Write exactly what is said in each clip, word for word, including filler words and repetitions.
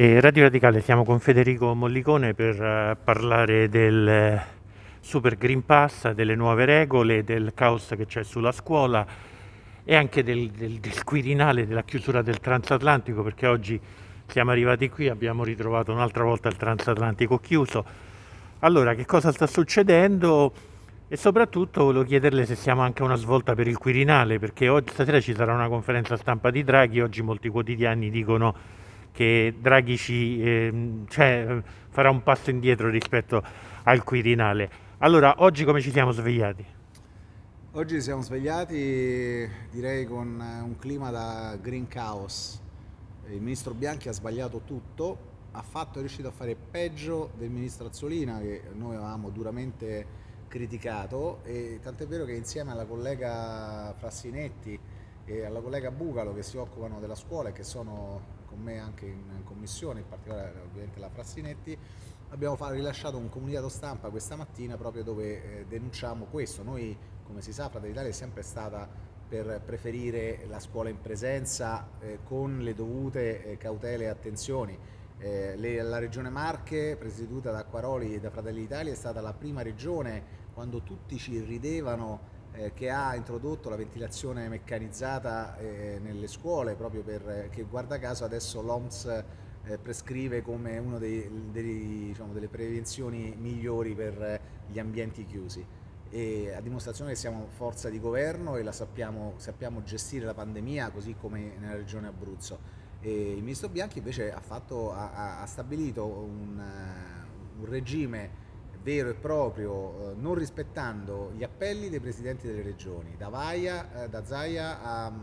E Radio Radicale, siamo con Federico Mollicone per eh, parlare del eh, Super Green Pass, delle nuove regole, del caos che c'è sulla scuola e anche del, del- del Quirinale, della chiusura del transatlantico, perché oggi siamo arrivati qui, abbiamo ritrovato un'altra volta il transatlantico chiuso. Allora, che cosa sta succedendo? E soprattutto volevo chiederle se siamo anche a una svolta per il Quirinale, perché oggi stasera ci sarà una conferenza stampa di Draghi, oggi molti quotidiani dicono che Draghi ci, ehm, cioè, farà un passo indietro rispetto al Quirinale. Allora, oggi come ci siamo svegliati? Oggi siamo svegliati, direi, con eh, un clima da green chaos. Il ministro Bianchi ha sbagliato tutto, ha fatto, è riuscito a fare peggio del ministro Azzolina, che noi avevamo duramente criticato, e tant'è vero che insieme alla collega Frassinetti e alla collega Bucalo, che si occupano della scuola e che sono con me anche in commissione, in particolare ovviamente la Frassinetti, abbiamo fa- rilasciato un comunicato stampa questa mattina proprio dove eh, denunciamo questo. Noi, come si sa, Fratelli d'Italia è sempre stata per preferire la scuola in presenza eh, con le dovute eh, cautele e attenzioni. Eh, le- la regione Marche, presieduta da Acquaroli e da Fratelli d'Italia, è stata la prima regione, quando tutti ci ridevano, eh, che ha introdotto la ventilazione meccanizzata eh, nelle scuole, proprio per, eh, che guarda caso adesso l'O M S eh, prescrive come una diciamo, delle prevenzioni migliori per eh, gli ambienti chiusi. E a dimostrazione che siamo forza di governo e la sappiamo, sappiamo gestire la pandemia, così come nella regione Abruzzo. E il ministro Bianchi invece ha, fatto, ha, ha stabilito un, uh, un regime vero e proprio, eh, non rispettando gli appelli dei presidenti delle regioni, da, Vaia, eh, da Zaia a,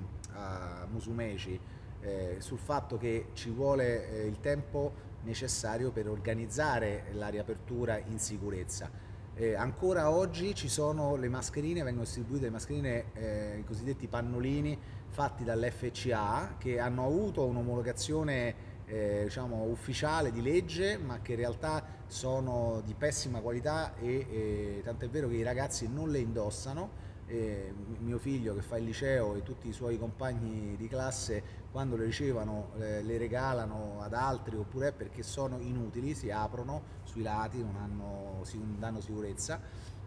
a Musumeci, eh, sul fatto che ci vuole eh, il tempo necessario per organizzare la riapertura in sicurezza. Eh, ancora oggi ci sono le mascherine, vengono distribuite le mascherine, eh, i cosiddetti pannolini fatti dall'F C A, che hanno avuto un'omologazione eh, diciamo, ufficiale di legge, ma che in realtà sono di pessima qualità e, e tant'è vero che i ragazzi non le indossano. Eh, mio figlio che fa il liceo e tutti i suoi compagni di classe, quando le ricevono eh, le regalano ad altri, oppure è perché sono inutili, si aprono sui lati, non, hanno, non danno sicurezza.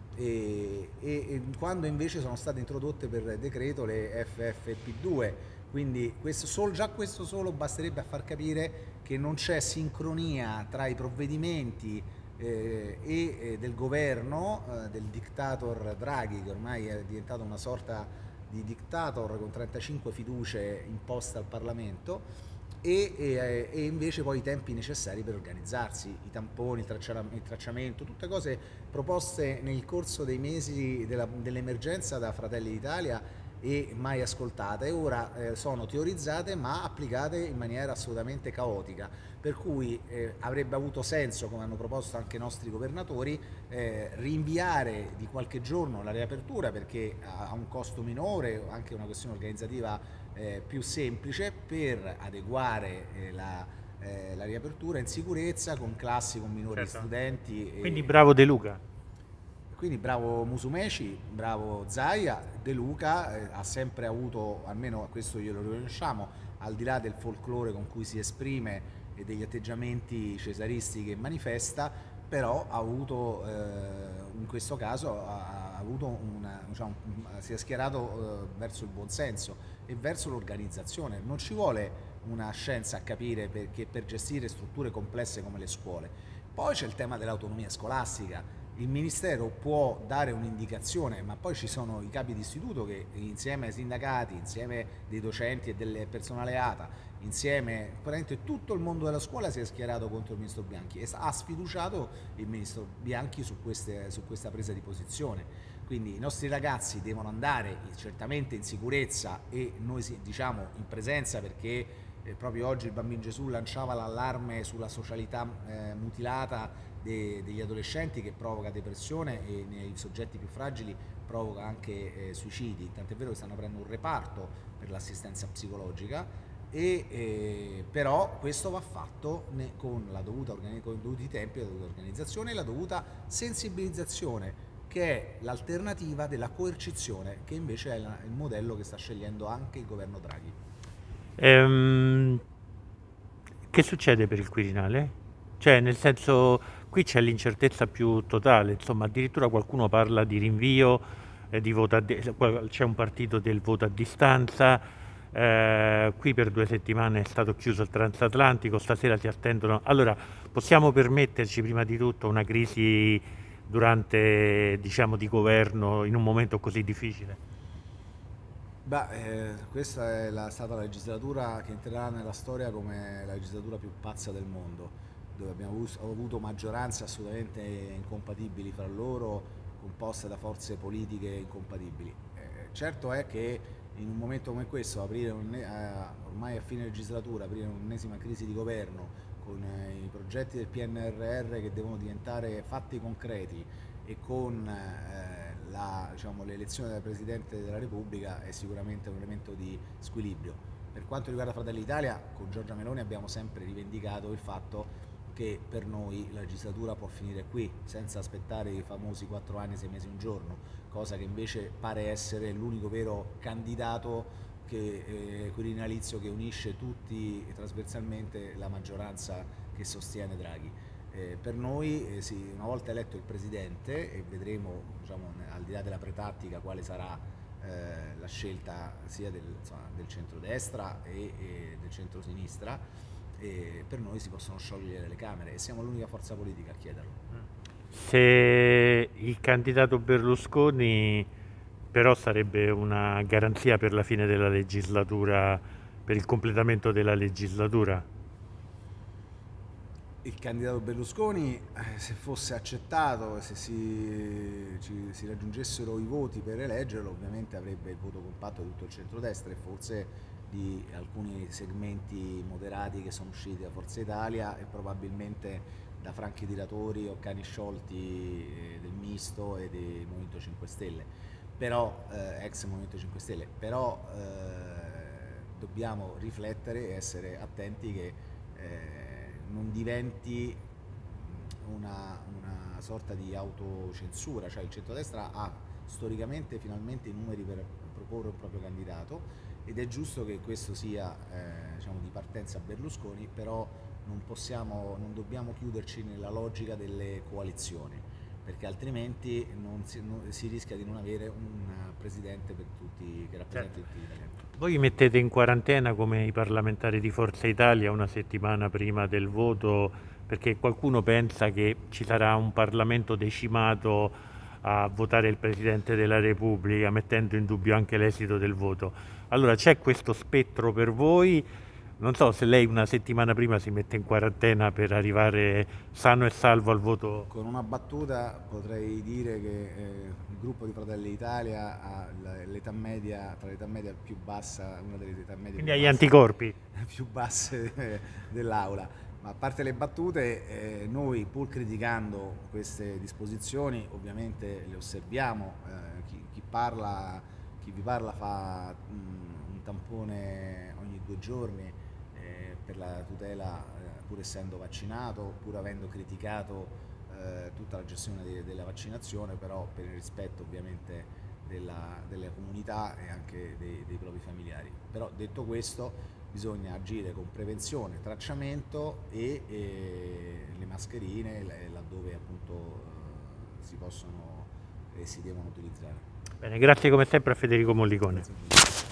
E, e, e quando invece sono state introdotte per decreto le F F P due, quindi questo solo, già questo solo basterebbe a far capire che non c'è sincronia tra i provvedimenti eh, e eh, del governo, eh, del dictator Draghi, che ormai è diventato una sorta di dictator con trentacinque fiducie imposte al Parlamento, e, e, e invece poi i tempi necessari per organizzarsi, i tamponi, il, traccia, il tracciamento, tutte cose proposte nel corso dei mesi della, dell'emergenza da Fratelli d'Italia e mai ascoltate, ora eh, sono teorizzate ma applicate in maniera assolutamente caotica, per cui eh, avrebbe avuto senso, come hanno proposto anche i nostri governatori, eh, rinviare di qualche giorno la riapertura, perché ha un costo minore, anche una questione organizzativa eh, più semplice, per adeguare eh, la, eh, la riapertura in sicurezza, con classi con minori Certo. studenti. Quindi E, bravo De Luca. quindi bravo Musumeci, bravo Zaia. De Luca eh, ha sempre avuto, almeno questo glielo riconosciamo, al di là del folklore con cui si esprime e degli atteggiamenti cesaristi che manifesta, però ha avuto, eh, in questo caso, ha, ha avuto una, diciamo, si è schierato eh, verso il buonsenso e verso l'organizzazione. Non ci vuole una scienza a capire che per gestire strutture complesse come le scuole. Poi c'è il tema dell'autonomia scolastica. Il Ministero può dare un'indicazione, ma poi ci sono i capi di istituto che insieme ai sindacati, insieme dei docenti e del personale A T A, insieme praticamente tutto il mondo della scuola si è schierato contro il Ministro Bianchi e ha sfiduciato il Ministro Bianchi su, queste, su questa presa di posizione. Quindi i nostri ragazzi devono andare certamente in sicurezza e noi diciamo in presenza, perché eh, proprio oggi il Bambino Gesù lanciava l'allarme sulla socialità eh, mutilata de, degli adolescenti, che provoca depressione e nei soggetti più fragili provoca anche eh, suicidi, tant'è vero che stanno aprendo un reparto per l'assistenza psicologica. E, eh, però questo va fatto ne, con, la dovuta organi- con i dovuti tempi, la dovuta organizzazione e la dovuta sensibilizzazione, che è l'alternativa della coercizione, che invece è la, il modello che sta scegliendo anche il governo Draghi. Ehm, Che succede per il Quirinale? Cioè, nel senso, qui c'è l'incertezza più totale, insomma, addirittura qualcuno parla di rinvio, eh, di voto a di- c'è un partito del voto a distanza, eh, qui per due settimane è stato chiuso il transatlantico, stasera si attendono. Allora, possiamo permetterci prima di tutto una crisi durante, diciamo, di governo in un momento così difficile? Beh, eh, questa è la- stata la legislatura che entrerà nella storia come la legislatura più pazza del mondo, dove abbiamo avu- avuto maggioranze assolutamente incompatibili fra loro, composte da forze politiche incompatibili. Eh, certo è che in un momento come questo, aprire un- eh, ormai a fine legislatura, aprire un'ennesima crisi di governo con eh, i progetti del P N R R che devono diventare fatti concreti e con eh, la, diciamo, l'elezione del Presidente della Repubblica è sicuramente un elemento di squilibrio. Per quanto riguarda Fratelli d'Italia, con Giorgia Meloni abbiamo sempre rivendicato il fatto che per noi la legislatura può finire qui, senza aspettare i famosi quattro anni, sei mesi, un giorno, cosa che invece pare essere l'unico vero candidato che, eh, quirinalizio che unisce tutti trasversalmente la maggioranza che sostiene Draghi. Eh, per noi, eh, sì, una volta eletto il Presidente, e vedremo, diciamo, al di là della pretattica quale sarà eh, la scelta sia del, insomma, del centrodestra e, e del centrosinistra, eh, per noi si possono sciogliere le Camere e siamo l'unica forza politica a chiederlo. Se il candidato Berlusconi però sarebbe una garanzia per la fine della legislatura, per il completamento della legislatura. Il candidato Berlusconi, eh, se fosse accettato, se si, ci, si raggiungessero i voti per eleggerlo, ovviamente avrebbe il voto compatto di tutto il centrodestra e forse di alcuni segmenti moderati che sono usciti da Forza Italia e probabilmente da franchi tiratori o cani sciolti eh, del Misto e del Movimento cinque Stelle, però, eh, ex Movimento cinque Stelle, però eh, dobbiamo riflettere e essere attenti che eh, non diventi una, una sorta di autocensura, cioè il centrodestra ha storicamente finalmente i numeri per proporre un proprio candidato ed è giusto che questo sia eh, diciamo, di partenza Berlusconi, però non possiamo, non dobbiamo chiuderci nella logica delle coalizioni, perché altrimenti non si, non, si rischia di non avere un presidente per tutti, che rappresenti Certo. tutti gli italiani. Voi vi mettete in quarantena come i parlamentari di Forza Italia una settimana prima del voto perché qualcuno pensa che ci sarà un Parlamento decimato a votare il Presidente della Repubblica, mettendo in dubbio anche l'esito del voto. Allora c'è questo spettro per voi? Non so se lei una settimana prima si mette in quarantena per arrivare sano e salvo al voto. Con una battuta potrei dire che eh, il gruppo di Fratelli d'Italia ha la- l'età media, tra l'età media più bassa, una delle età medie Quindi più agli basse, anticorpi. più basse eh, dell'aula. Ma a parte le battute, eh, noi pur criticando queste disposizioni, ovviamente le osserviamo. Eh, chi, chi parla, chi vi parla fa mm, un tampone ogni due giorni eh, per la tutela, eh, pur essendo vaccinato, pur avendo criticato eh, tutta la gestione de- della vaccinazione, però per il rispetto ovviamente della, della comunità e anche dei, dei propri familiari. Però detto questo bisogna agire con prevenzione, tracciamento e, e le mascherine laddove appunto eh, si possono e si devono utilizzare. Bene, grazie come sempre a Federico Mollicone. Grazie a voi.